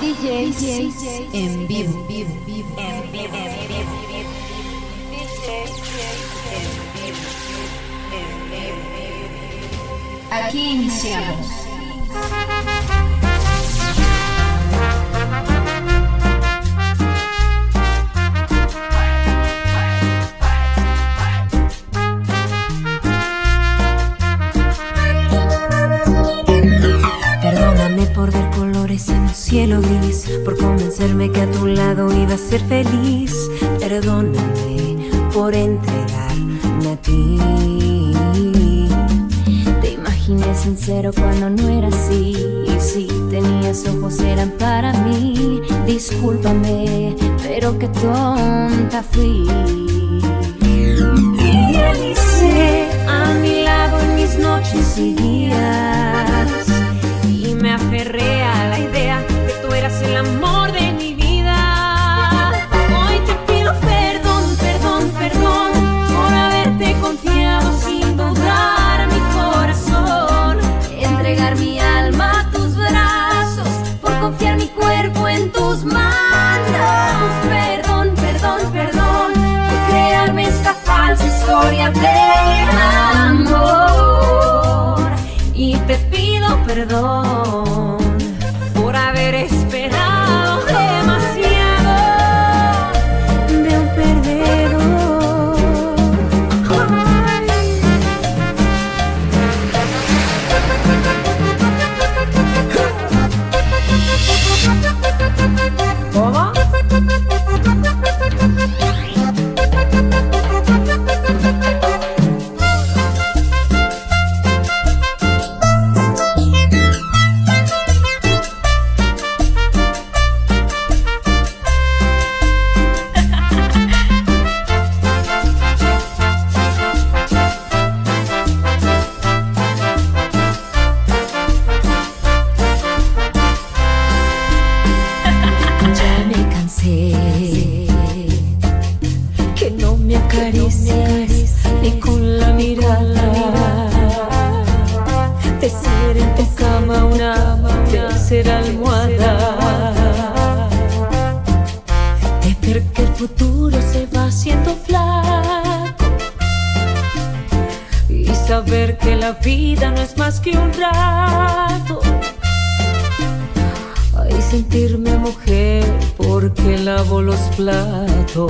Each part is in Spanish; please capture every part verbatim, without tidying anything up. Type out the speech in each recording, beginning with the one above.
D Js en vivo, en vivo, en vivo, en vivo, en vivo. D Js en vivo, en vivo. Aquí iniciamos. Perdóname por ver colores en un cielo gris, por convencerme que a tu lado iba a ser feliz. Perdóname por entregarme a ti. Te imaginé sincero cuando no era así, y si tenías ojos eran para mí. Discúlpame, pero qué tonta fui. Te realicé a mi lado en mis noches y días, y me aferré a la idea que tú eras el amor de mi vida. Hoy te pido perdón, perdón, perdón por haberte confiado sin dudar a mi corazón, entregar mi alma a tus brazos, por confiar mi cuerpo en tus manos. Perdón, perdón, perdón por crearme esta falsa historia de amor, y te pido perdón por haber esperado demasiado de un perdedor. ¿Cómo? Ni con la mirada, de ser en tu cama una tercera almohada, de ver que el futuro se va haciendo flaco, y saber que la vida no es más que un rato. Ay, sentirme mujer porque lavo los platos.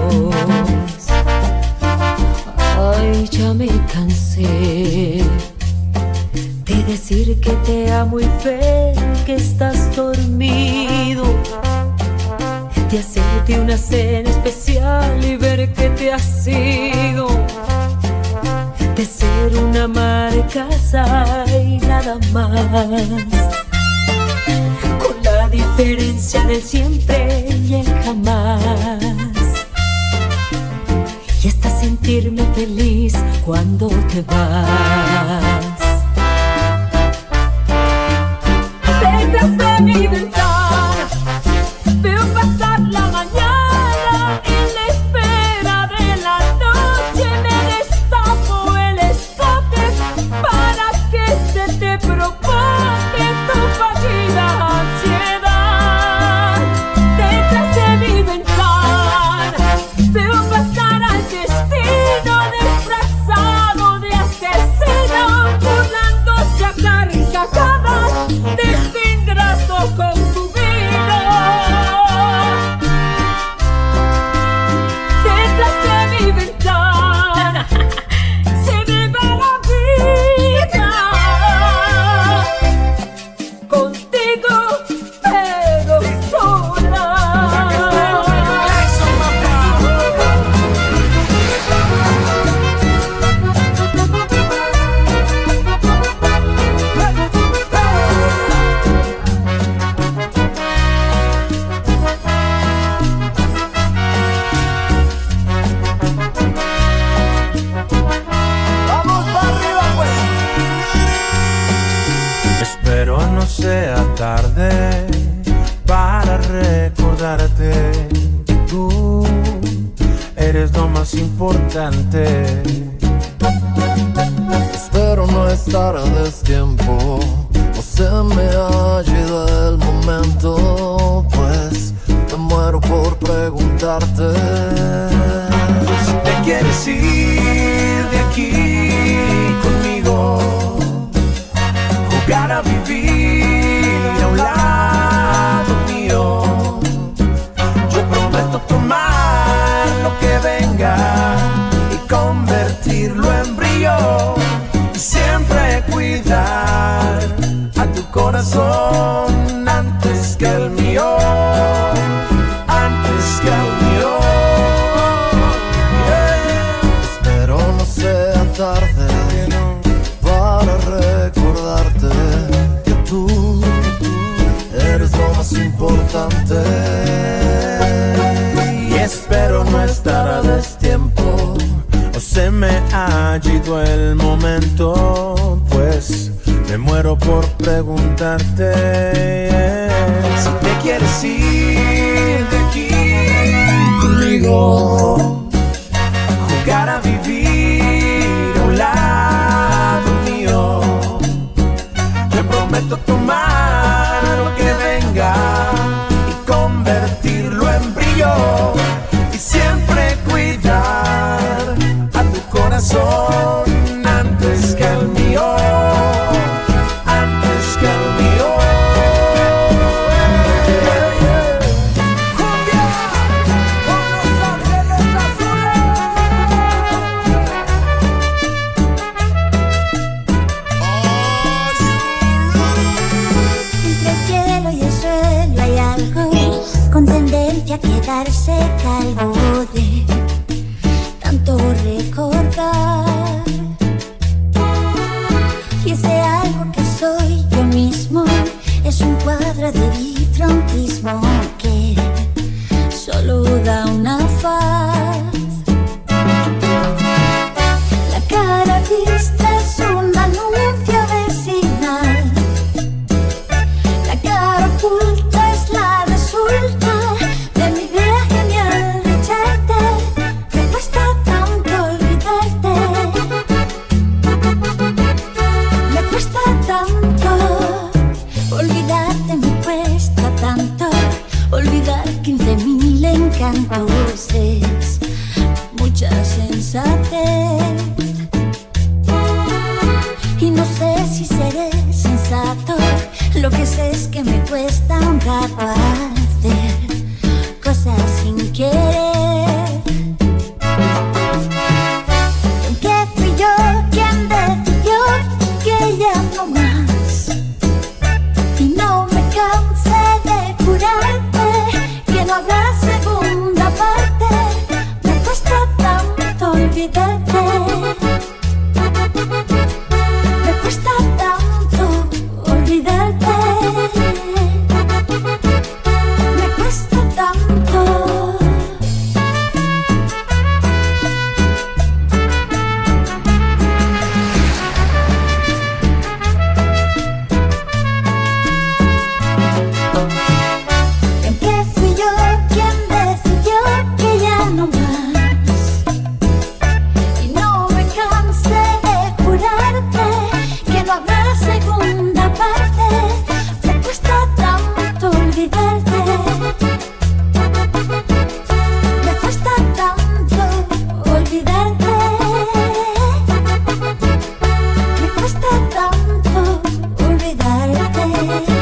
Ay, ya me cansé de decir que te amo y ver que estás dormido, de hacerte una cena especial y ver que te has ido, de ser una ama de casa y nada más, con la diferencia del siempre y el jamás, y hasta sentirme feliz cuando te vas. Detrás de mi ventana veo pasar la mañana, en la espera de la noche me destapo el escote para que se te provoque tu fallida ansiedad. Detrás de mi ventana veo pasar al destino disfrazado de asesino, burlándose a carcajadas de este ingrato concubino. Detrás de mi ventana se me va la vida, contigo pero sola. Espero no sea tarde para recordarte que tú eres lo más importante. Espero Espero no estar a destiempo o se me ha ido el momento, pues me muero por preguntarte si te quieres ir de aquí conmigo, jugar a vivir a un lado mío. Yo prometo tomar lo que venga y convertirlo en brillo, y siempre cuidar a tu corazón antes que el mío, antes que el mío. Yeah. Espero no sea tarde para recordarte que tú eres lo más importante. Y espero no estar a destiempo o se me ha ido el momento, pues me muero por preguntarte si te quieres ir de aquí conmigo, jugar a vivir a un lado mío. Te prometo tomar lo que venga y convertirlo en brillo, y siempre cuidar a tu corazón antes que el mío, antes que el mío. Cumbia con Los Ángeles Entre el cielo y el suelo hay algo con tendencia a quedarse calvo de tanto recordar. Y ese algo que soy yo mismo es un cuadro de vitrontismo que solo da una faz. La cara vista es un anuncio vecinal, la cara oculta es la resulta de mi idea genial de echarte. Me cuesta tanto olvidarte, me cuesta tanto olvidarte, me cuesta tanto olvidar quince mil encantos. Es mucha sensatez y no sé si seré sensato. Lo que sé es que me cuesta un rato hacer cosas sin querer. Que fui yo quien decidió que ya no más, y no me cansé de jurarte que no habrá segunda parte. Me cuesta tanto olvidarte, me cuesta tanto olvidarte, me cuesta tanto. En que fui yo quien decidió que ya no más, y no me cansé de jurarte que no habrá segunda parte. Me cuesta tanto olvidarte, me cuesta tanto olvidarte, me cuesta tanto olvidarte, me cuesta tanto.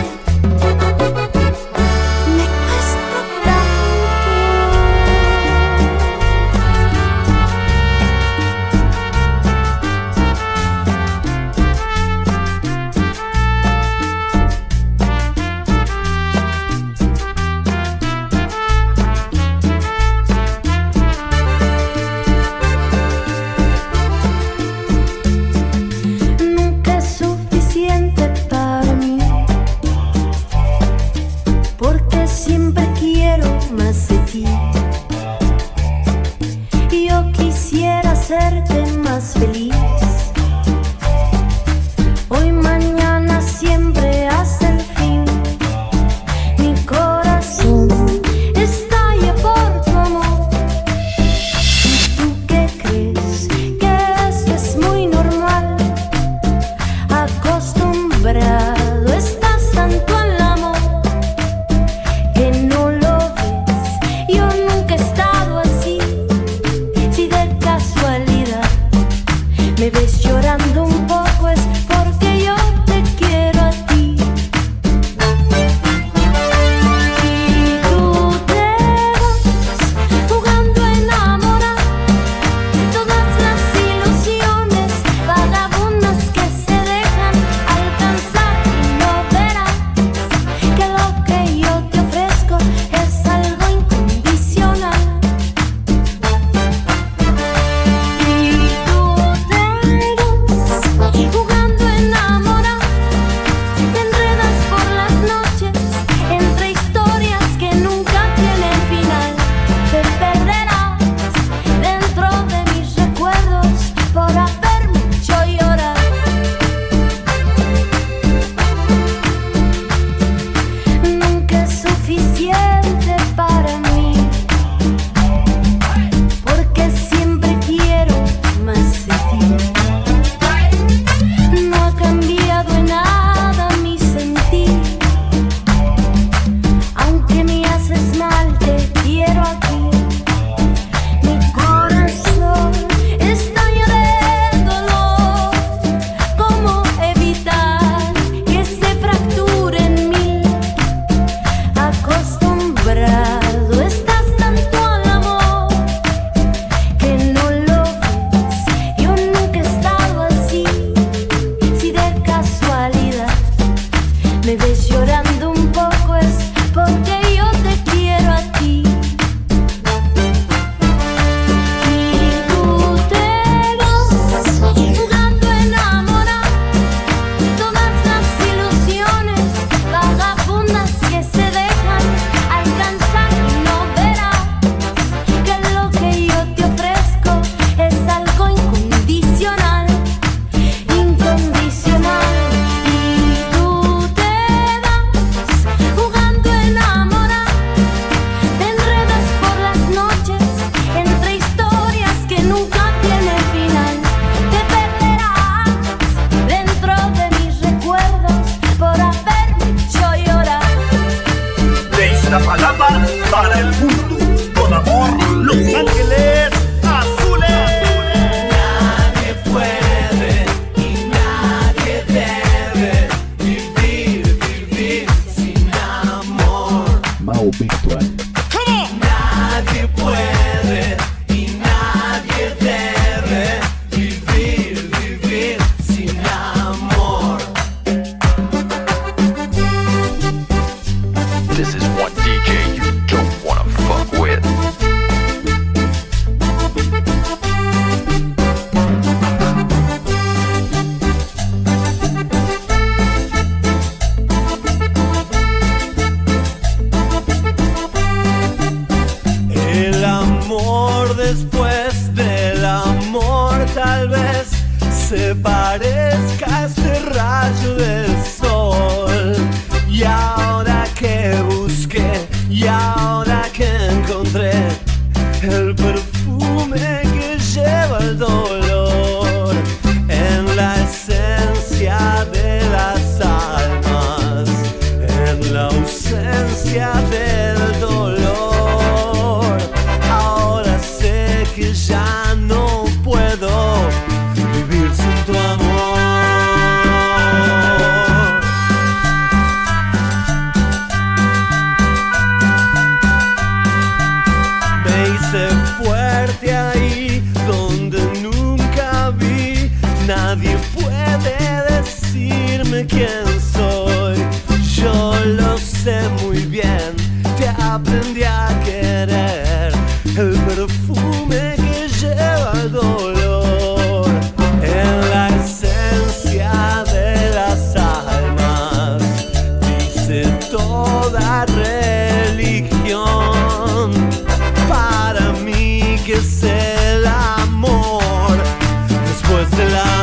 religión. Para mí, ¿qué es el amor después del amor?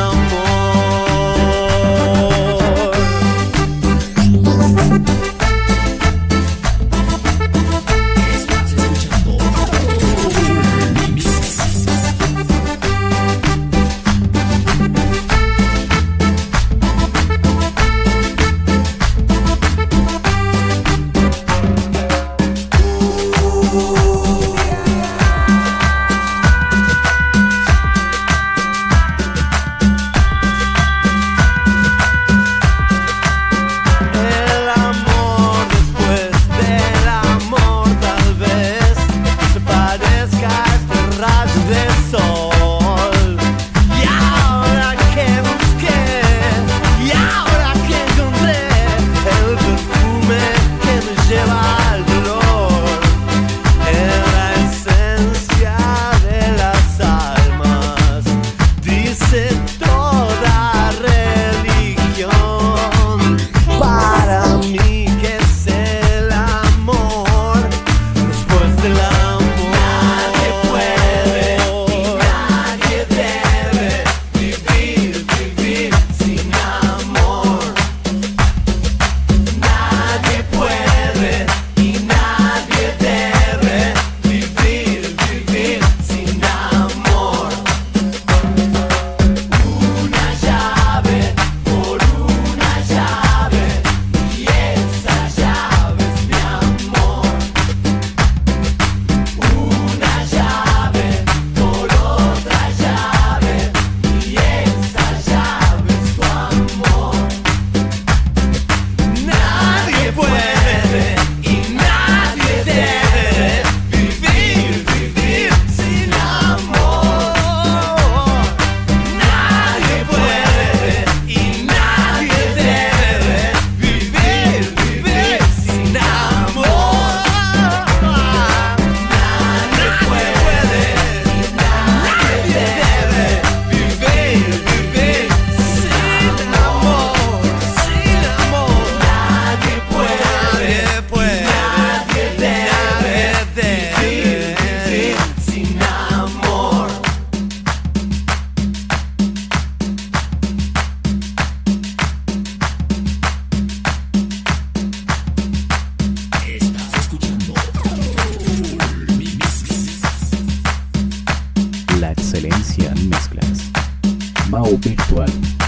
La excelencia en mezclas. Mao Virtual.